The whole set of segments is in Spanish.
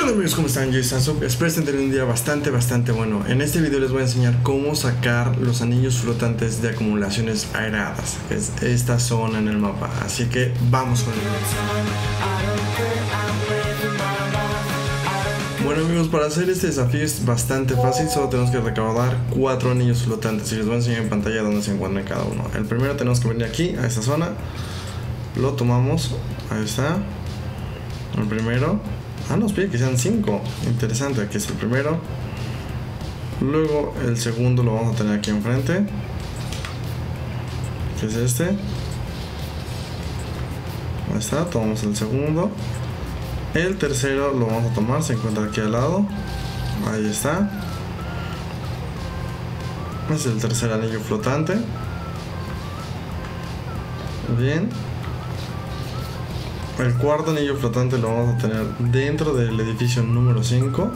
Hola amigos, ¿cómo están? Yo soy Sansup. Espero tener un día bastante bueno. En este video les voy a enseñar cómo sacar los anillos flotantes de acumulaciones aeradas, que es esta zona en el mapa. Así que vamos con el video. Bueno amigos, para hacer este desafío es bastante fácil. Solo tenemos que recaudar 4 anillos flotantes y les voy a enseñar en pantalla dónde se encuentran cada uno. El primero tenemos que venir aquí, a esta zona. Lo tomamos, ahí está. El primero. Nos pide que sean 5. Interesante, aquí es el primero. Luego el segundo lo vamos a tener aquí enfrente, que es este. Ahí está, tomamos el segundo. El tercero lo vamos a tomar, se encuentra aquí al lado. Ahí está. Es el tercer anillo flotante. Bien. El cuarto anillo flotante lo vamos a tener dentro del edificio número 5.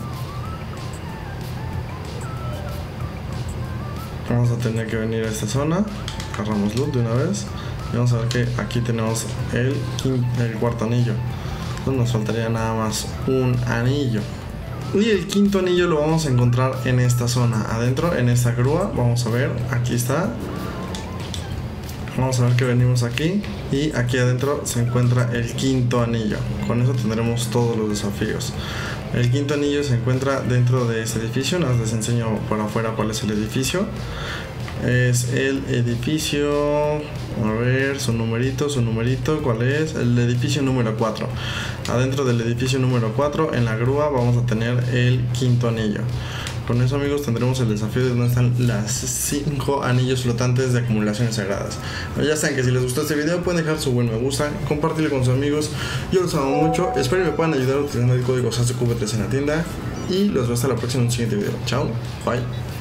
Vamos a tener que venir a esta zona. Agarramos loot de una vez. Y vamos a ver que aquí tenemos el cuarto anillo. Entonces nos faltaría nada más un anillo. Y el quinto anillo lo vamos a encontrar en esta zona. Adentro, en esta grúa. Vamos a ver, aquí está. Vamos a ver que venimos aquí y aquí adentro se encuentra el quinto anillo. Con eso tendremos todos los desafíos. El quinto anillo se encuentra dentro de este edificio. Nada más les enseño por afuera cuál es el edificio. Es el edificio, a ver, su numerito, ¿cuál es? El edificio número 4. Adentro del edificio número 4, en la grúa, vamos a tener el quinto anillo. Con eso amigos tendremos el desafío de donde están las 5 anillos flotantes de acumulaciones sagradas. Ya saben que si les gustó este video pueden dejar su buen me gusta, compartirlo con sus amigos. Yo los amo mucho, espero que me puedan ayudar utilizando el código SANSUP3 en la tienda. Y los veo hasta la próxima en un siguiente video. Chao, bye.